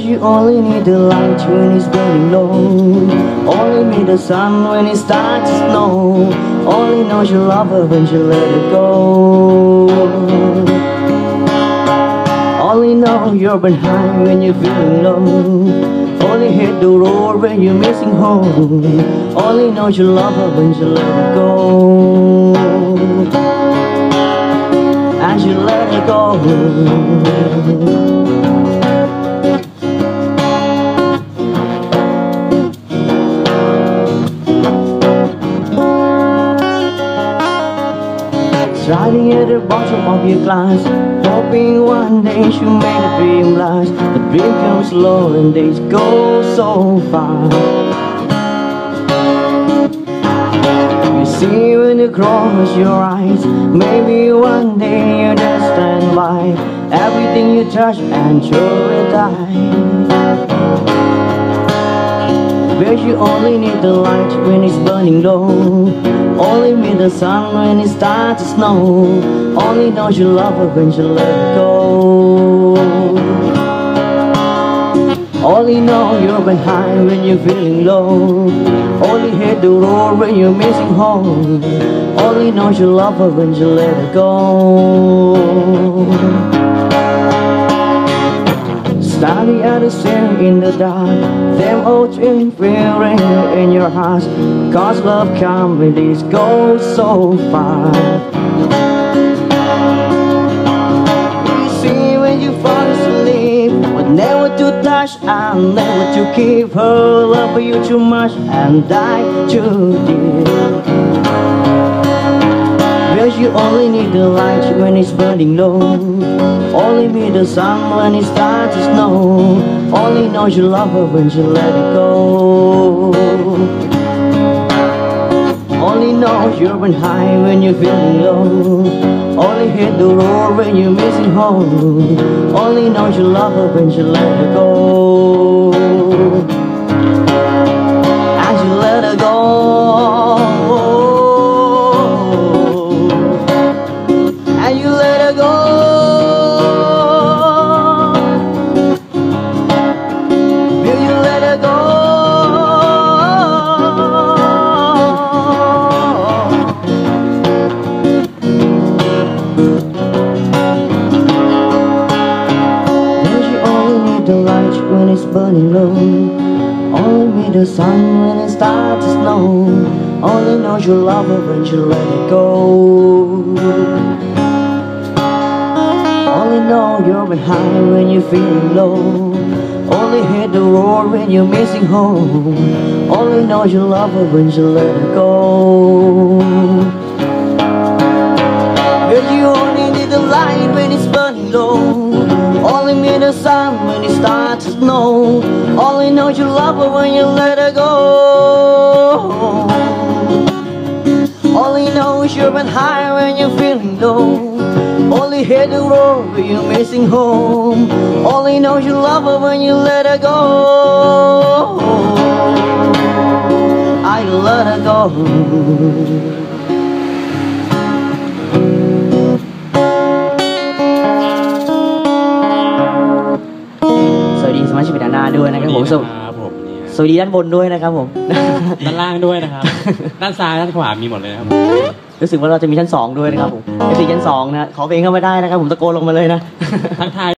you only need the light when it's burning low. Only need the sun when it starts to snow. Only know you love her when you let her go. Only know you're behind when you're feeling low. Only hit the road when you're missing home. Only know you love her when you let her go. As you let her go. Riding at the bottom of your glass, hoping one day she'll make the dream last. The dream comes slow and days go so fast. You see when you close your eyes, maybe one day you'll just stand by. Everything you touch and sure will die. Where you only need the light when it's burning low. Only need the sun when it starts to snow. Only know you love her when you let her go. Only know you're behind when you're feeling low. Only hit the road when you're missing home. Only know you love her when you let her go. Standing at the same in the dark, them old dreams feeling in your heart. Cause love comes when this goes so far. You see when you fall asleep, but never to touch and never to keep her. Love for you too much and die too deep. Because you only need the light when it's burning low. Only need the sun when it starts to snow. Only know you love her when you let it go. Only know you're behind when you're feeling low. Only hit the road when you're missing home. Only know you love her when you let her go. As you let her go. And you let her go. Will you let her go? Don't you only need the light when it's burning low? Only need the sun when it starts to snow. Only know you love her when you let it go. Only know you're behind when you're feeling low. Only hit the road when you're missing home. Only know you love her when you let her go. But you only need the light when it's burning low. Only need the sun when it starts to snow. Only know you love her when you let her go. Only know you're behind when you're feeling low. Only hit the road when you're missing home. Only know you love her when you let her go. I let her go. สวัสดีสมาชิกด้านหน้าด้วยนะครับผมสวัสดีด้านบนด้วยนะครับผมด้านล่างด้วยนะครับด้านซ้ายด้านขวามีหมดเลยนะครับรู้สึกว่าเราจะมีชั้น2ด้วยนะครับผมที่ชั้น2นะขอเพลงเข้ามาได้นะครับผมตะโกนลงมาเลยนะทักทาย